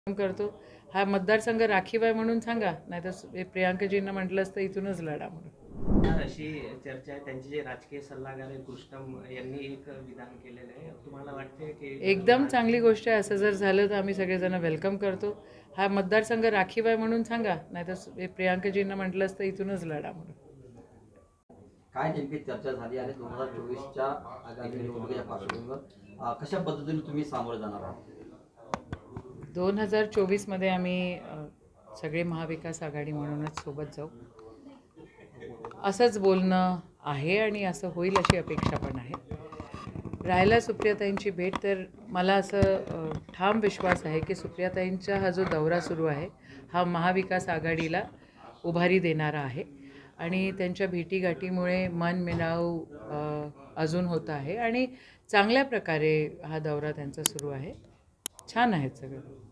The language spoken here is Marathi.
करतो। हा मतदारसंघ राखीव आहे म्हणून सांगा, नाहीतर प्रियांकाजींना म्हटलं असतं इथूनच लढा म्हणून। अशी चर्चा आहे, त्यांचे जे राजकीय सल्लागार आहे कृष्णम यांनी एक विधान केलेलं आहे, तुम्हाला वाटते की एकदम चांगली गोष्ट आहे। असं जर झालं तर आम्ही सगळेजण वेलकम करतो। हा मतदारसंघ राखीव आहे म्हणून सांगा, नाहीतर प्रियांकाजींना म्हटलं असतं इथूनच लढा म्हणून। काय नेमकी चर्चा झाली आणि 2024च्या आगामी निवडणुकीच्या पार्श्वभूमीवर कशा पद्धतीने तुम्ही सामोरे जाणार आहात? 2024 मध्ये आम्ही सगळे महाविकास आघाडी म्हणूनच सोबत जाऊ, असंच बोलणं आहे आणि असं होईल अशी अपेक्षा पण आहे। राहिला सुप्रियाताईंची भेट, तर मला असं ठाम विश्वास आहे की सुप्रियाताईंचा हा जो दौरा सुरू आहे हा महाविकास आघाडीला उभारी देणारा आहे आणि त्यांच्या भेटीगाठीमुळे मनमिलाव अजून होत आहे आणि चांगल्या प्रकारे हा दौरा त्यांचा सुरू आहे। छान आहेत सगळं।